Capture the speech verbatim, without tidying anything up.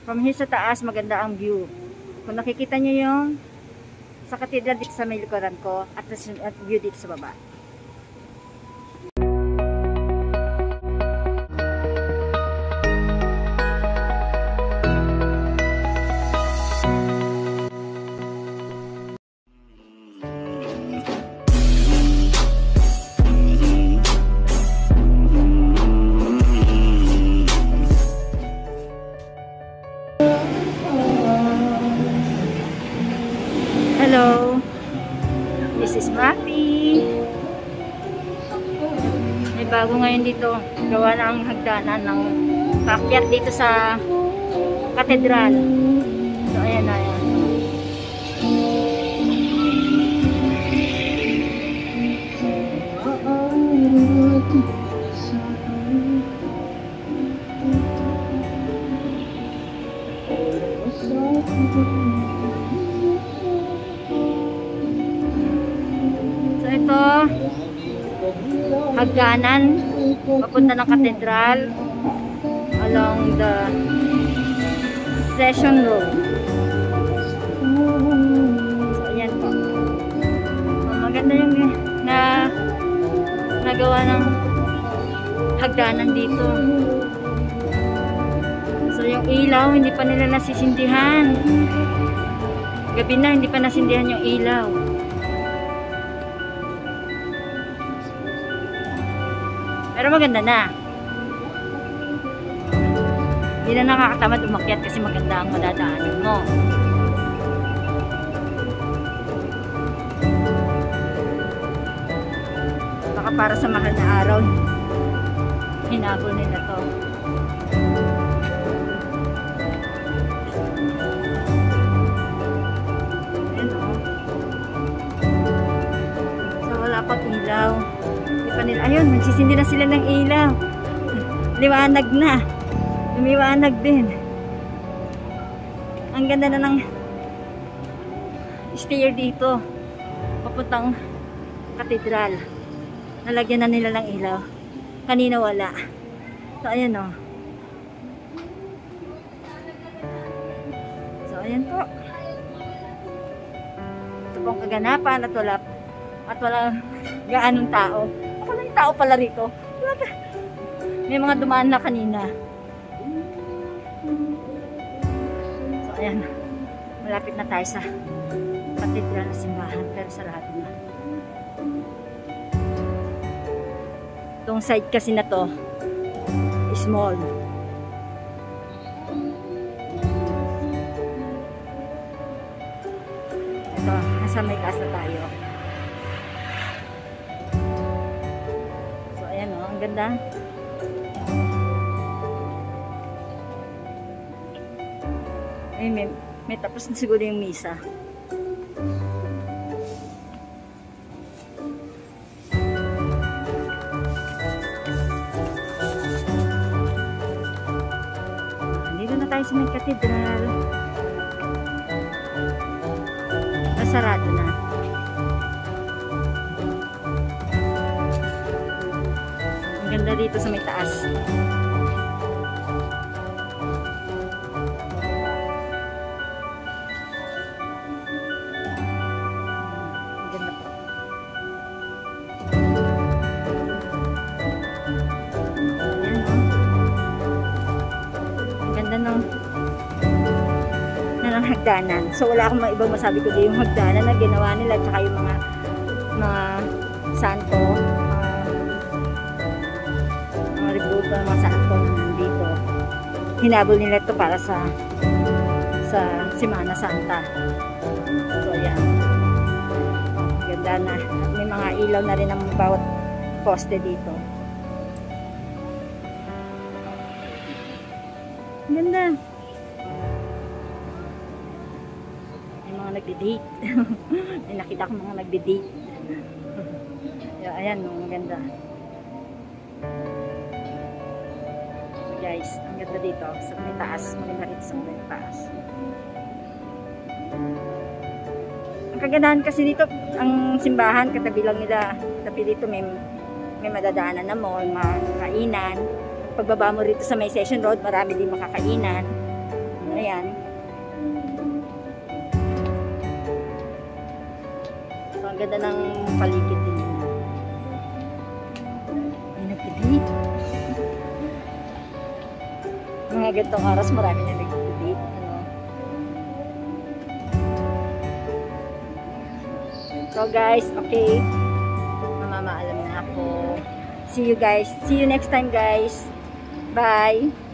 From here sa taas, maganda ang view. Kung nakikita nyo yung sa katedral dito sa may likuran ko at, at view dito sa baba. Hello, this is Rafi. May bago ngayon dito. Gawa na ang hagdanan ng paakyat dito sa katedral. So, ayan na yan. Ito, hagdanan papunta ng katedral along the Session Road. So, ayan po. So, maganda yung na nagawa ng hagdanan dito. So, yung ilaw, hindi pa nila nasisindihan. Gabi na, hindi pa nasindihan yung ilaw. Pero maganda na. Hindi na nakakatamad umakyat kasi maganda ang madadaanan mo. Baka para sa mahal na araw, hinabol nila to. Ayan o. So wala pang ilaw. Nila. Ayun, magsisindi na sila ng ilaw. Liwanag na. Lumiwanag din. Ang ganda na ng stair dito. Papuntang katedral. Nalagyan na nila ng ilaw. Kanina wala. So, ayan o. So, ayan po. Ito pong kaganapan at wala at wala gaanong tao. Wala yung tao pala rito. May mga dumaan na kanina. So, ayan. Malapit na tayo sa katedral na simbahan. Pero sarado na. Itong side kasi na to small. Ito, nasa may taas na tayo. Ganda. Ay, may, may tapos na siguro yung misa. Dito na tayo sa may katedral. Masarado na. Ganda dito sa may taas. Ganda po. Ayan o. Ganda ng na ng hagdanan. So wala akong ibang masabi ko din yung hagdanan na ginawa nila at saka yung mga mga santo. Ng mga santong dito. Hinabol nila ito para sa sa Semana Santa. So, ayan. Ganda na. At may mga ilaw na rin ang bawat poste dito. Ganda. May mga nagdi-date. May nakita ko mga nagdi-date. Ayan, maganda. Guys, ang ganda dito sa may taas, maganda rito sa may taas. Ang kagandahan kasi dito, ang simbahan katabi lang nila, tapi dito may may madadaanan na mall, makakainan. Pagbaba mo rito sa may Session Road, marami din makakainan. Ayan. So, ang ganda ng paligid din. Ay, nagpili. Mga gantong oras, marami na nagpili. Ano. So guys, okay. Mamamaalam na ako. See you guys. See you next time guys. Bye.